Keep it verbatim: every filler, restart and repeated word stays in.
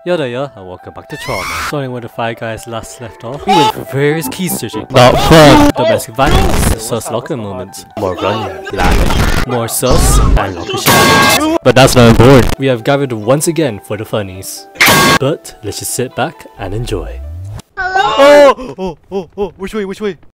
Yo there, yo, and welcome back to Trauma. Starting where the five guys last left off, we went for various key searching. Not fun! Domestic violence, sus locker moments, more running, laughing, more sus, and locker shadows. But that's not important. We have gathered once again for the funnies. But let's just sit back and enjoy. Oh! Oh! Oh! Oh! Which way? Which way?